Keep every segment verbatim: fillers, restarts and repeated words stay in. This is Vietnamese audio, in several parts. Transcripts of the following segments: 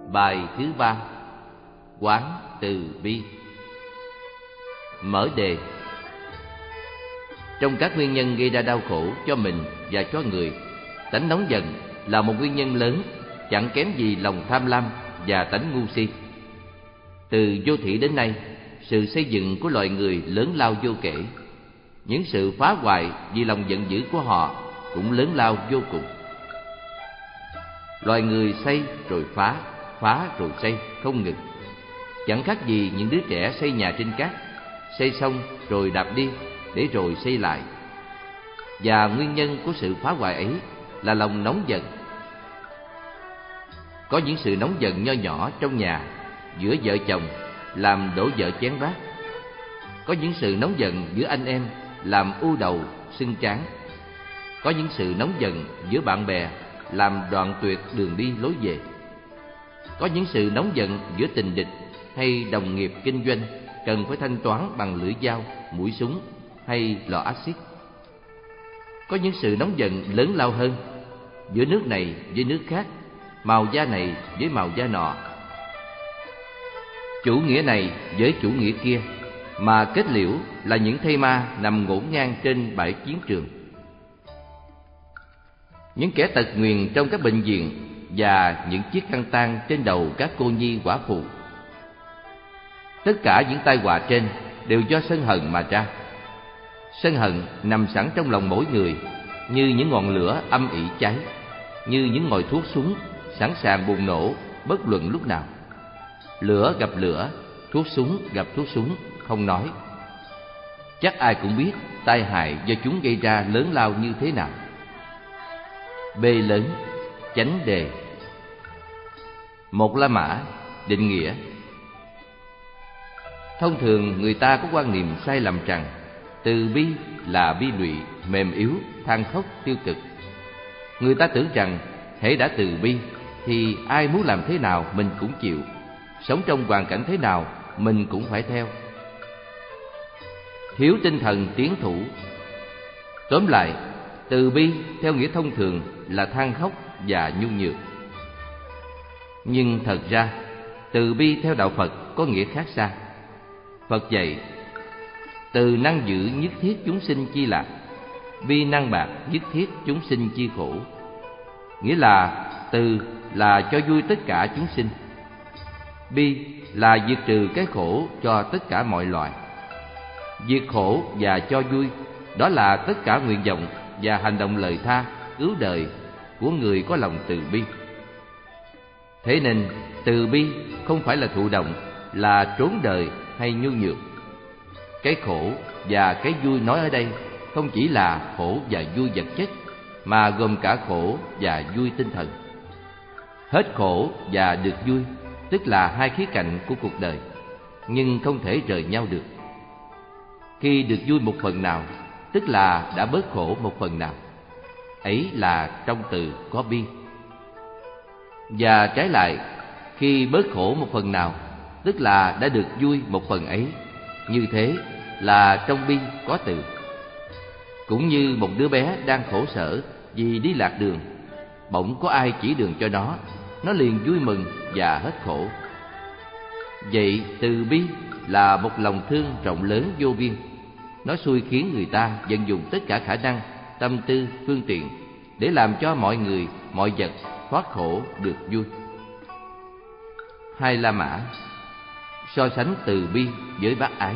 Bài thứ ba. Quán từ bi. Mở đề. Trong các nguyên nhân gây ra đau khổ cho mình và cho người, tánh nóng giận là một nguyên nhân lớn, chẳng kém gì lòng tham lam và tánh ngu si. Từ vô thủy đến nay, sự xây dựng của loài người lớn lao vô kể. Những sự phá hoại vì lòng giận dữ của họ cũng lớn lao vô cùng. Loài người xây rồi phá, phá rồi xây không ngừng, chẳng khác gì những đứa trẻ xây nhà trên cát, xây xong rồi đạp đi để rồi xây lại. Và nguyên nhân của sự phá hoại ấy là lòng nóng giận. Có những sự nóng giận nho nhỏ trong nhà, giữa vợ chồng, làm đổ vỡ chén bát. Có những sự nóng giận giữa anh em, làm u đầu, sưng trán. Có những sự nóng giận giữa bạn bè, làm đoạn tuyệt đường đi lối về. Có những sự nóng giận giữa tình địch hay đồng nghiệp kinh doanh, cần phải thanh toán bằng lưỡi dao, mũi súng hay lò axit. Có những sự nóng giận lớn lao hơn, giữa nước này với nước khác, màu da này với màu da nọ, chủ nghĩa này với chủ nghĩa kia, mà kết liễu là những thây ma nằm ngổn ngang trên bãi chiến trường. Những kẻ tật nguyền trong các bệnh viện và những chiếc khăn tang trên đầu các cô nhi quả phụ. Tất cả những tai họa trên đều do sân hận mà ra. Sân hận nằm sẵn trong lòng mỗi người, như những ngọn lửa âm ỉ cháy, như những ngòi thuốc súng sẵn sàng bùng nổ bất luận lúc nào. Lửa gặp lửa, thuốc súng gặp thuốc súng, không nói. Chắc ai cũng biết tai hại do chúng gây ra lớn lao như thế nào. B lớn, chánh đề. Một La Mã, định nghĩa. Thông thường người ta có quan niệm sai lầm rằng từ bi là bi lụy, mềm yếu, than khóc, tiêu cực. Người ta tưởng rằng hễ đã từ bi thì ai muốn làm thế nào mình cũng chịu, sống trong hoàn cảnh thế nào mình cũng phải theo. Thiếu tinh thần tiến thủ. Tóm lại, từ bi theo nghĩa thông thường là than khóc và nhu nhược. Nhưng thật ra, từ bi theo đạo Phật có nghĩa khác xa. Phật dạy, từ năng giữ nhất thiết chúng sinh chi lạc, bi năng bạc nhất thiết chúng sinh chi khổ. Nghĩa là từ là cho vui tất cả chúng sinh, bi là diệt trừ cái khổ cho tất cả mọi loài. Diệt khổ và cho vui, đó là tất cả nguyện vọng và hành động lời tha, cứu đời của người có lòng từ bi. Thế nên, từ bi không phải là thụ động, là trốn đời hay nhu nhược. Cái khổ và cái vui nói ở đây không chỉ là khổ và vui vật chất, mà gồm cả khổ và vui tinh thần. Hết khổ và được vui, tức là hai khía cạnh của cuộc đời, nhưng không thể rời nhau được. Khi được vui một phần nào, tức là đã bớt khổ một phần nào. Ấy là trong từ có bi. Và trái lại, khi bớt khổ một phần nào, tức là đã được vui một phần ấy. Như thế là trong bi có từ. Cũng như một đứa bé đang khổ sở vì đi lạc đường, bỗng có ai chỉ đường cho nó, nó liền vui mừng và hết khổ. Vậy từ bi là một lòng thương rộng lớn vô biên. Nó xui khiến người ta vận dụng tất cả khả năng, tâm tư, phương tiện để làm cho mọi người, mọi vật thoát khổ được vui. Hai La Mã, so sánh từ bi với bác ái.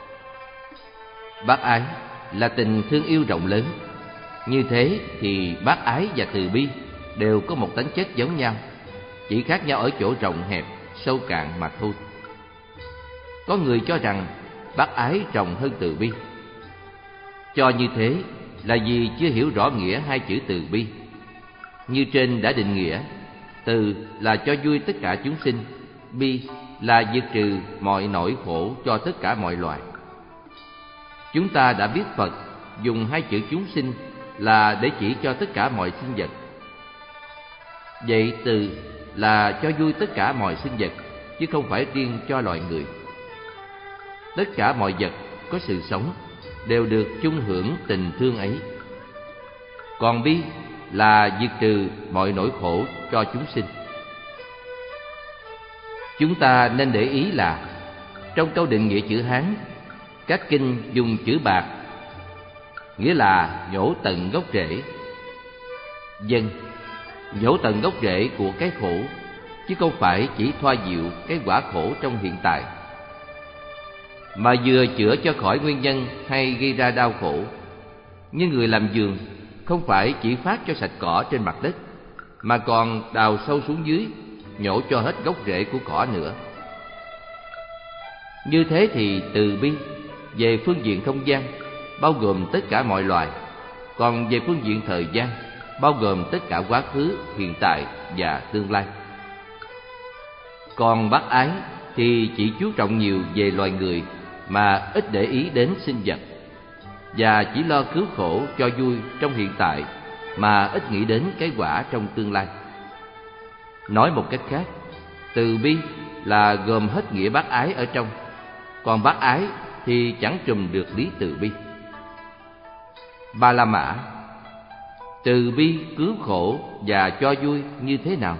Bác ái là tình thương yêu rộng lớn. Như thế thì bác ái và từ bi đều có một tính chất giống nhau, chỉ khác nhau ở chỗ rộng hẹp, sâu cạn mà thôi. Có người cho rằng bác ái rộng hơn từ bi. Cho như thế là vì chưa hiểu rõ nghĩa hai chữ từ bi. Như trên đã định nghĩa, từ là cho vui tất cả chúng sinh, bi là diệt trừ mọi nỗi khổ cho tất cả mọi loài. Chúng ta đã biết Phật dùng hai chữ chúng sinh là để chỉ cho tất cả mọi sinh vật. Vậy từ là cho vui tất cả mọi sinh vật, chứ không phải riêng cho loài người. Tất cả mọi vật có sự sống đều được chung hưởng tình thương ấy. Còn bi là diệt trừ mọi nỗi khổ cho chúng sinh. Chúng ta nên để ý là trong câu định nghĩa chữ Hán, các kinh dùng chữ bạc, nghĩa là nhổ tận gốc rễ. Dân, nhổ tận gốc rễ của cái khổ, chứ không phải chỉ thoa dịu cái quả khổ trong hiện tại, mà vừa chữa cho khỏi nguyên nhân hay gây ra đau khổ. Như người làm vườn không phải chỉ phát cho sạch cỏ trên mặt đất, mà còn đào sâu xuống dưới, nhổ cho hết gốc rễ của cỏ nữa. Như thế thì từ bi về phương diện không gian bao gồm tất cả mọi loài, còn về phương diện thời gian bao gồm tất cả quá khứ, hiện tại và tương lai. Còn bác ái thì chỉ chú trọng nhiều về loài người mà ít để ý đến sinh vật, và chỉ lo cứu khổ cho vui trong hiện tại mà ít nghĩ đến cái quả trong tương lai. Nói một cách khác, từ bi là gồm hết nghĩa bác ái ở trong, còn bác ái thì chẳng trùm được lý từ bi. Ba La Mã, từ bi cứu khổ và cho vui như thế nào?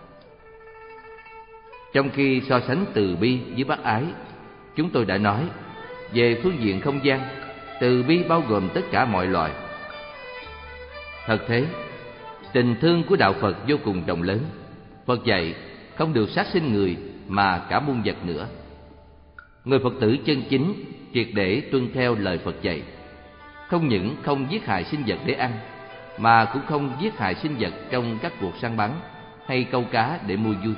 Trong khi so sánh từ bi với bác ái, chúng tôi đã nói về phương diện không gian, từ bi bao gồm tất cả mọi loài. Thật thế, tình thương của đạo Phật vô cùng rộng lớn. Phật dạy không được sát sinh người mà cả muôn vật nữa. Người Phật tử chân chính triệt để tuân theo lời Phật dạy, không những không giết hại sinh vật để ăn, mà cũng không giết hại sinh vật trong các cuộc săn bắn hay câu cá để mua vui.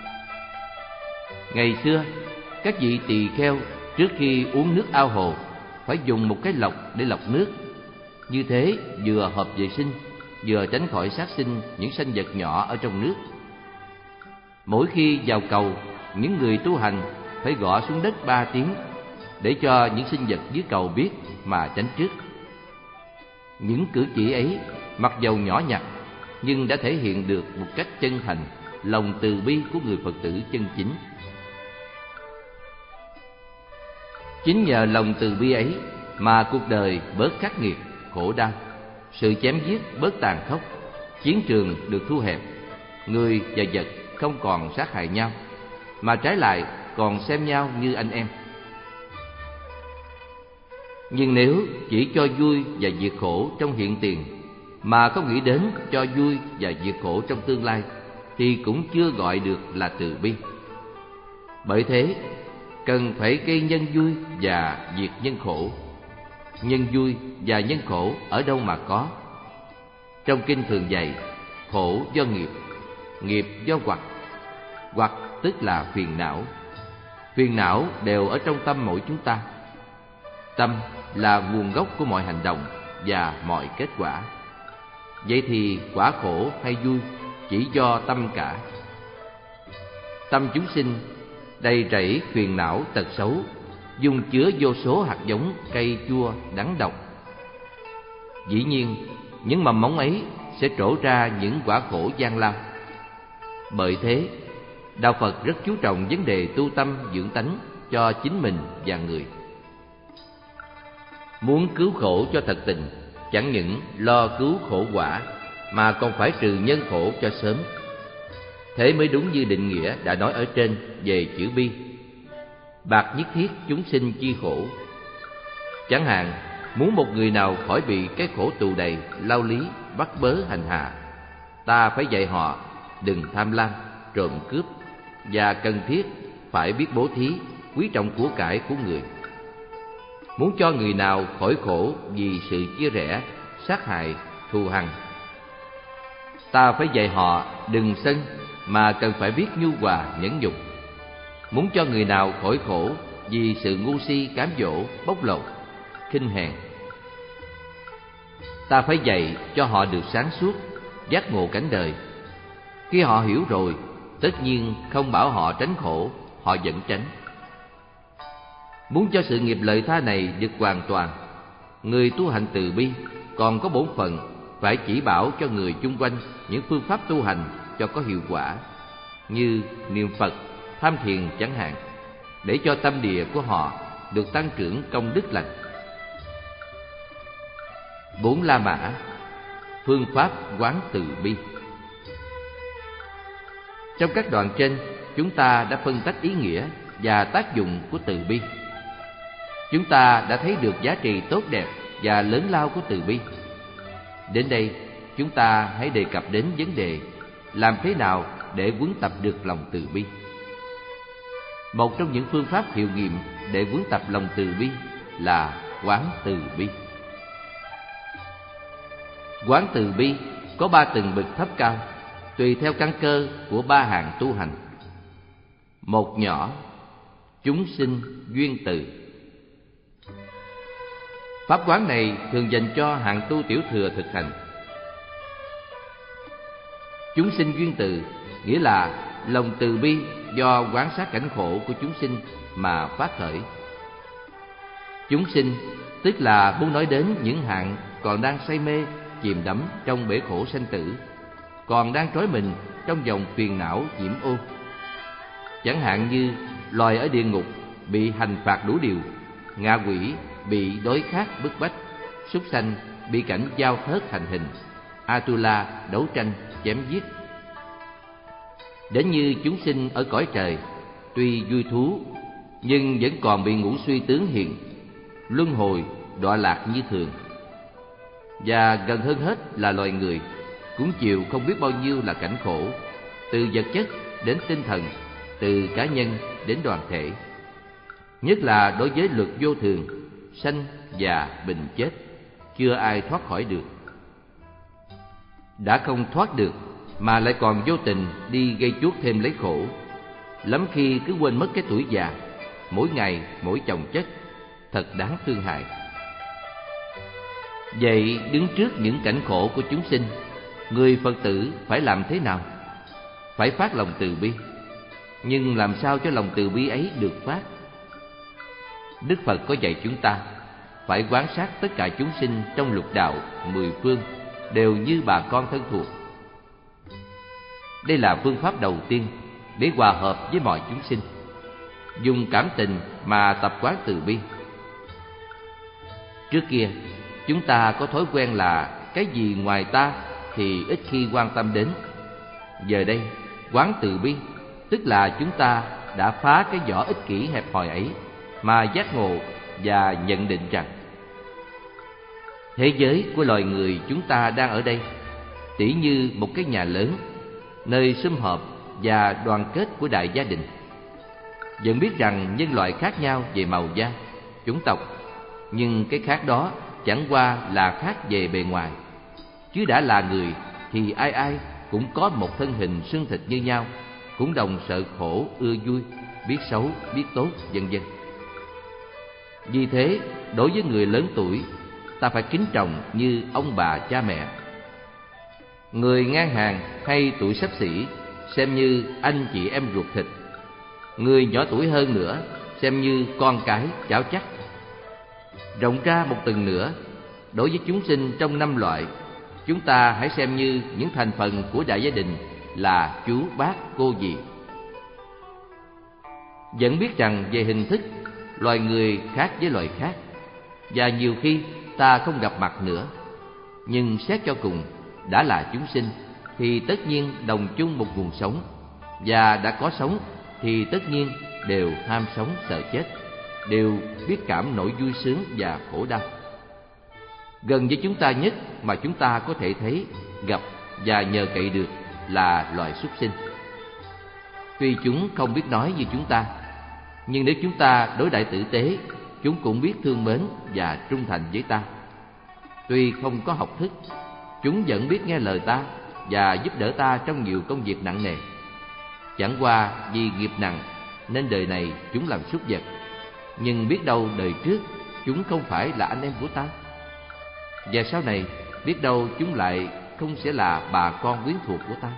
Ngày xưa, các vị tỳ kheo trước khi uống nước ao hồ phải dùng một cái lọc để lọc nước. Như thế vừa hợp vệ sinh, vừa tránh khỏi sát sinh những sinh vật nhỏ ở trong nước. Mỗi khi vào cầu, những người tu hành phải gõ xuống đất ba tiếng để cho những sinh vật dưới cầu biết mà tránh trước. Những cử chỉ ấy mặc dầu nhỏ nhặt nhưng đã thể hiện được một cách chân thành lòng từ bi của người Phật tử chân chính. Chính nhờ lòng từ bi ấy mà cuộc đời bớt khắc nghiệt, khổ đau, sự chém giết bớt tàn khốc, chiến trường được thu hẹp, người và vật không còn sát hại nhau, mà trái lại còn xem nhau như anh em. Nhưng nếu chỉ cho vui và diệt khổ trong hiện tiền, mà không nghĩ đến cho vui và diệt khổ trong tương lai, thì cũng chưa gọi được là từ bi. Bởi thế, cần phải gây nhân vui và diệt nhân khổ. Nhân vui và nhân khổ ở đâu mà có? Trong kinh thường dạy, khổ do nghiệp, nghiệp do hoặc. Hoặc tức là phiền não. Phiền não đều ở trong tâm mỗi chúng ta. Tâm là nguồn gốc của mọi hành động và mọi kết quả. Vậy thì quả khổ hay vui chỉ do tâm cả. Tâm chúng sinh đầy rẫy phiền não tật xấu, dung chứa vô số hạt giống cay chua đắng độc. Dĩ nhiên, những mầm mống ấy sẽ trổ ra những quả khổ gian lao. Bởi thế, đạo Phật rất chú trọng vấn đề tu tâm dưỡng tánh cho chính mình và người. Muốn cứu khổ cho thật tình, chẳng những lo cứu khổ quả, mà còn phải trừ nhân khổ cho sớm. Thế mới đúng như định nghĩa đã nói ở trên về chữ bi. Bạc nhất thiết chúng sinh chi khổ. Chẳng hạn, muốn một người nào khỏi bị cái khổ tù đầy, lao lý, bắt bớ hành hạ, ta phải dạy họ đừng tham lam, trộm cướp, và cần thiết phải biết bố thí, quý trọng của cải của người. Muốn cho người nào khỏi khổ vì sự chia rẽ, sát hại, thù hằn, ta phải dạy họ đừng sân, mà cần phải biết nhu hòa nhẫn nhục. Muốn cho người nào khỏi khổ vì sự ngu si cám dỗ, bóc lột, khinh hèn, ta phải dạy cho họ được sáng suốt, giác ngộ cảnh đời. Khi họ hiểu rồi, tất nhiên không bảo họ tránh khổ, họ vẫn tránh. Muốn cho sự nghiệp lợi tha này được hoàn toàn, người tu hành từ bi còn có bổn phận phải chỉ bảo cho người chung quanh những phương pháp tu hành cho có hiệu quả, như niệm Phật, tham thiền chẳng hạn, để cho tâm địa của họ được tăng trưởng công đức lành. Bốn La Mã, phương pháp quán từ bi. Trong các đoạn trên, chúng ta đã phân tách ý nghĩa và tác dụng của từ bi. Chúng ta đã thấy được giá trị tốt đẹp và lớn lao của từ bi. Đến đây, chúng ta hãy đề cập đến vấn đề làm thế nào để huấn tập được lòng từ bi. Một trong những phương pháp hiệu nghiệm để huấn tập lòng từ bi là quán từ bi. Quán từ bi có ba tầng bậc thấp cao, tùy theo căn cơ của ba hạng tu hành. Một nhỏ, chúng sinh duyên từ. Pháp quán này thường dành cho hạng tu tiểu thừa thực hành. Chúng sinh duyên từ nghĩa là lòng từ bi do quan sát cảnh khổ của chúng sinh mà phát khởi. Chúng sinh tức là muốn nói đến những hạng còn đang say mê, chìm đắm trong bể khổ sanh tử, còn đang trói mình trong vòng phiền não nhiễm ô. Chẳng hạn như loài ở địa ngục bị hành phạt đủ điều, ngạ quỷ bị đói khát bức bách, súc sanh bị cảnh giao thớt hành hình, Atula đấu tranh chém giết. Đến như chúng sinh ở cõi trời, tuy vui thú nhưng vẫn còn bị ngủ suy tướng hiện, luân hồi đọa lạc như thường. Và gần hơn hết là loài người, cũng chịu không biết bao nhiêu là cảnh khổ, từ vật chất đến tinh thần, từ cá nhân đến đoàn thể. Nhất là đối với luật vô thường, sanh già bệnh chết, chưa ai thoát khỏi được. Đã không thoát được mà lại còn vô tình đi gây chuốc thêm lấy khổ, lắm khi cứ quên mất cái tuổi già, mỗi ngày mỗi chồng chất, thật đáng thương hại. Vậy đứng trước những cảnh khổ của chúng sinh, người Phật tử phải làm thế nào? Phải phát lòng từ bi. Nhưng làm sao cho lòng từ bi ấy được phát? Đức Phật có dạy chúng ta phải quan sát tất cả chúng sinh trong lục đạo mười phương đều như bà con thân thuộc. Đây là phương pháp đầu tiên để hòa hợp với mọi chúng sinh, dùng cảm tình mà tập quán từ bi. Trước kia, chúng ta có thói quen là cái gì ngoài ta thì ít khi quan tâm đến. Giờ đây, quán từ bi tức là chúng ta đã phá cái vỏ ích kỷ hẹp hòi ấy mà giác ngộ và nhận định rằng thế giới của loài người chúng ta đang ở đây tỉ như một cái nhà lớn, nơi sum họp và đoàn kết của đại gia đình. Vẫn biết rằng nhân loại khác nhau về màu da, chủng tộc, nhưng cái khác đó chẳng qua là khác về bề ngoài. Chứ đã là người thì ai ai cũng có một thân hình xương thịt như nhau, cũng đồng sợ khổ, ưa vui, biết xấu, biết tốt, vân vân. Vì thế, đối với người lớn tuổi, ta phải kính trọng như ông bà cha mẹ. Người ngang hàng hay tuổi xấp xỉ xem như anh chị em ruột thịt. Người nhỏ tuổi hơn nữa xem như con cái cháu chắc. Rộng ra một tầng nữa, đối với chúng sinh trong năm loại, chúng ta hãy xem như những thành phần của đại gia đình là chú, bác, cô, dì. Vẫn biết rằng về hình thức, loài người khác với loài khác, và nhiều khi ta không gặp mặt nữa. Nhưng xét cho cùng, đã là chúng sinh thì tất nhiên đồng chung một nguồn sống, và đã có sống thì tất nhiên đều ham sống sợ chết, đều biết cảm nỗi vui sướng và khổ đau. Gần với chúng ta nhất mà chúng ta có thể thấy, gặp và nhờ cậy được là loài súc sinh. Tuy chúng không biết nói như chúng ta, nhưng nếu chúng ta đối đãi tử tế, chúng cũng biết thương mến và trung thành với ta. Tuy không có học thức, chúng vẫn biết nghe lời ta và giúp đỡ ta trong nhiều công việc nặng nề. Chẳng qua vì nghiệp nặng nên đời này chúng làm súc vật, nhưng biết đâu đời trước chúng không phải là anh em của ta, và sau này biết đâu chúng lại không sẽ là bà con quyến thuộc của ta.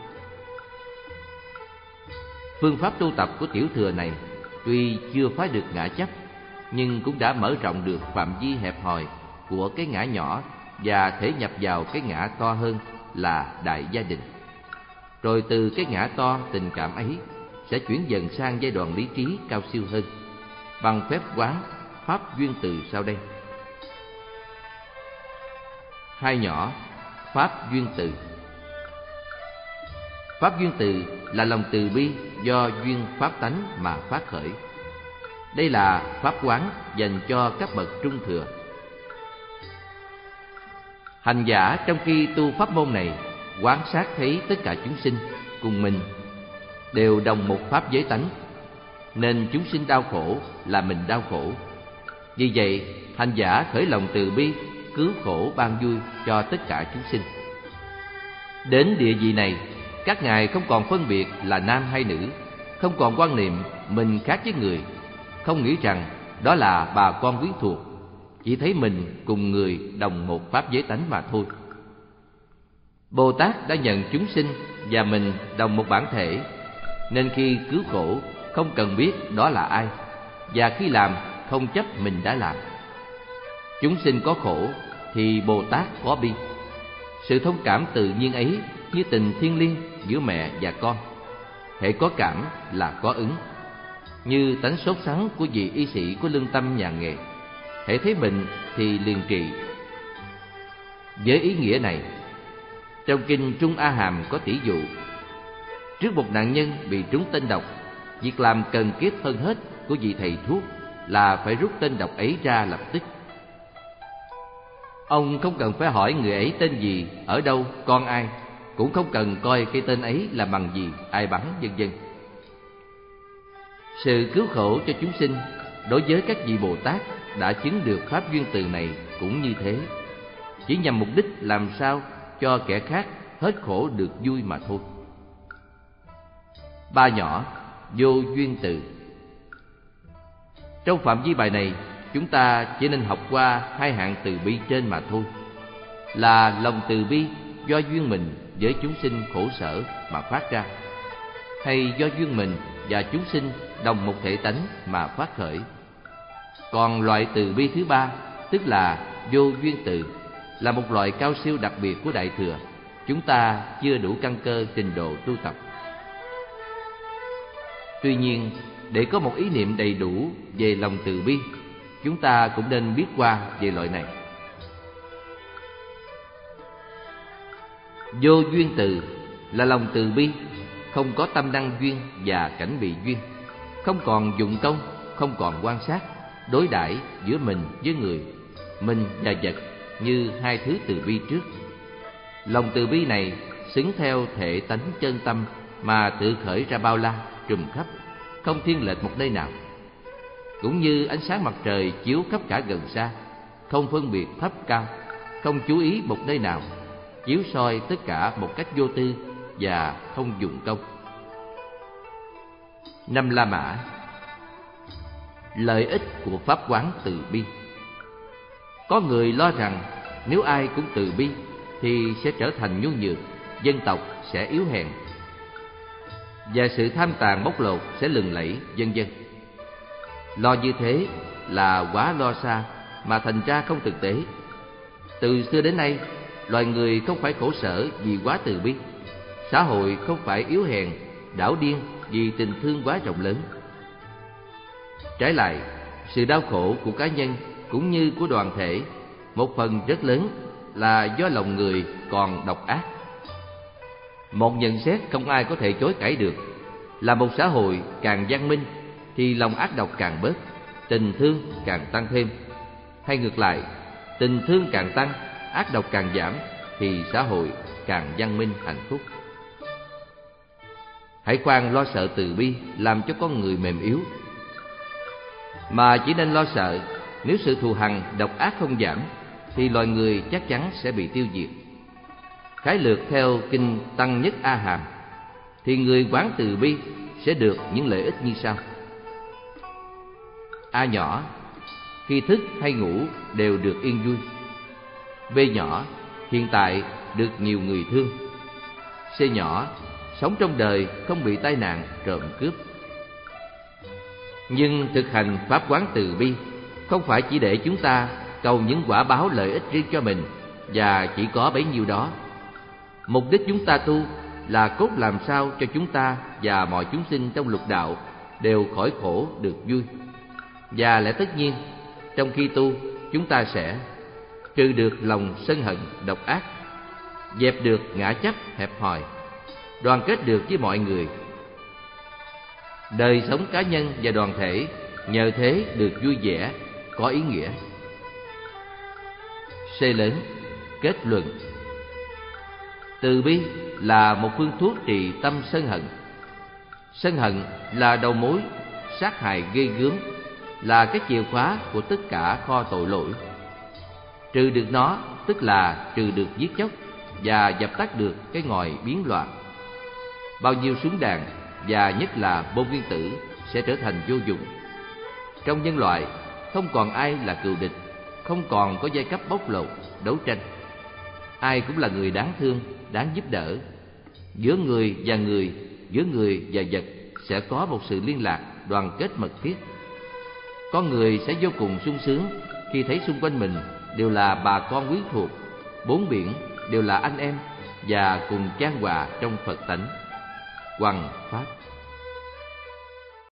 Phương pháp tu tập của tiểu thừa này tuy chưa phá được ngã chấp, nhưng cũng đã mở rộng được phạm vi hẹp hòi của cái ngã nhỏ và thể nhập vào cái ngã to hơn là đại gia đình. Rồi từ cái ngã to tình cảm ấy sẽ chuyển dần sang giai đoạn lý trí cao siêu hơn bằng phép quán pháp duyên từ sau đây. Hai nhỏ, pháp duyên từ. Pháp duyên từ là lòng từ bi do duyên pháp tánh mà phát khởi. Đây là pháp quán dành cho các bậc trung thừa. Hành giả trong khi tu pháp môn này quan sát thấy tất cả chúng sinh cùng mình đều đồng một pháp giới tánh, nên chúng sinh đau khổ là mình đau khổ. Vì vậy, hành giả khởi lòng từ bi, cứu khổ ban vui cho tất cả chúng sinh. Đến địa vị này, các ngài không còn phân biệt là nam hay nữ, không còn quan niệm mình khác với người, không nghĩ rằng đó là bà con quyến thuộc, chỉ thấy mình cùng người đồng một pháp giới tánh mà thôi. Bồ Tát đã nhận chúng sinh và mình đồng một bản thể, nên khi cứu khổ không cần biết đó là ai, và khi làm không chấp mình đã làm. Chúng sinh có khổ thì Bồ Tát có bi. Sự thông cảm tự nhiên ấy như tình thiêng liêng giữa mẹ và con. Hễ có cảm là có ứng. Như tánh sốt sắng của vị y sĩ có lương tâm nhà nghề, hễ thấy bệnh thì liền trị. Với ý nghĩa này, trong kinh Trung A Hàm có tỷ dụ: trước một nạn nhân bị trúng tên độc, việc làm cần kiếp hơn hết của vị thầy thuốc là phải rút tên độc ấy ra lập tức. Ông không cần phải hỏi người ấy tên gì, ở đâu, con ai, cũng không cần coi cái tên ấy là bằng gì, ai bắn, vân vân. Sự cứu khổ cho chúng sinh đối với các vị Bồ Tát đã chứng được pháp duyên từ này cũng như thế, chỉ nhằm mục đích làm sao cho kẻ khác hết khổ được vui mà thôi. Ba nhỏ vô duyên từ. Trong phạm vi bài này, chúng ta chỉ nên học qua hai hạng từ bi trên mà thôi, là lòng từ bi do duyên mình với chúng sinh khổ sở mà phát ra, hay do duyên mình và chúng sinh đồng một thể tánh mà phát khởi. Còn loại từ bi thứ ba, tức là vô duyên từ, là một loại cao siêu đặc biệt của Đại Thừa, chúng ta chưa đủ căn cơ trình độ tu tập. Tuy nhiên, để có một ý niệm đầy đủ về lòng từ bi, chúng ta cũng nên biết qua về loại này. Vô duyên từ là lòng từ bi không có tâm đăng duyên và cảnh bị duyên, không còn dụng công, không còn quan sát, đối đãi giữa mình với người, mình và vật như hai thứ từ bi trước. Lòng từ bi này xứng theo thể tánh chân tâm mà tự khởi ra bao la, trùm khắp, không thiên lệch một nơi nào. Cũng như ánh sáng mặt trời chiếu khắp cả gần xa, không phân biệt thấp cao, không chú ý một nơi nào, chiếu soi tất cả một cách vô tư và không dụng công. Năm La Mã. Lợi ích của pháp quán từ bi. Có người lo rằng nếu ai cũng từ bi thì sẽ trở thành nhu nhược, dân tộc sẽ yếu hèn, và sự tham tàn bóc lột sẽ lừng lẫy, vân vân. Lo như thế là quá lo xa, mà thành ra không thực tế. Từ xưa đến nay, loài người không phải khổ sở vì quá từ bi, xã hội không phải yếu hèn, đảo điên vì tình thương quá rộng lớn. Trái lại, sự đau khổ của cá nhân cũng như của đoàn thể, một phần rất lớn là do lòng người còn độc ác. Một nhận xét không ai có thể chối cãi được là một xã hội càng văn minh thì lòng ác độc càng bớt, tình thương càng tăng thêm. Hay ngược lại, tình thương càng tăng, ác độc càng giảm thì xã hội càng văn minh hạnh phúc. Hãy khoan lo sợ từ bi làm cho con người mềm yếu, mà chỉ nên lo sợ nếu sự thù hằn độc ác không giảm thì loài người chắc chắn sẽ bị tiêu diệt. Khái lược theo kinh Tăng Nhất A Hàm thì người quán từ bi sẽ được những lợi ích như sau. A nhỏ, khi thức hay ngủ đều được yên vui. B nhỏ, hiện tại được nhiều người thương. C nhỏ, sống trong đời không bị tai nạn, trộm cướp. Nhưng thực hành pháp quán từ bi không phải chỉ để chúng ta cầu những quả báo lợi ích riêng cho mình và chỉ có bấy nhiêu đó. Mục đích chúng ta tu là cốt làm sao cho chúng ta và mọi chúng sinh trong lục đạo đều khỏi khổ được vui. Và lẽ tất nhiên, trong khi tu, chúng ta sẽ trừ được lòng sân hận độc ác, dẹp được ngã chấp hẹp hòi, đoàn kết được với mọi người. Đời sống cá nhân và đoàn thể nhờ thế được vui vẻ, có ý nghĩa. C lớn. Kết luận. Từ bi là một phương thuốc trị tâm sân hận. Sân hận là đầu mối sát hại ghê gớm, là cái chìa khóa của tất cả kho tội lỗi. Trừ được nó tức là trừ được giết chóc và dập tắt được cái ngòi biến loạn. Bao nhiêu súng đạn và nhất là bom nguyên tử sẽ trở thành vô dụng. Trong nhân loại không còn ai là cừu địch, không còn có giai cấp bóc lột, đấu tranh. Ai cũng là người đáng thương, đáng giúp đỡ. Giữa người và người, giữa người và vật sẽ có một sự liên lạc, đoàn kết mật thiết. Con người sẽ vô cùng sung sướng khi thấy xung quanh mình đều là bà con quyến thuộc, bốn biển đều là anh em và cùng chan hòa trong Phật tánh. Hoằng Pháp.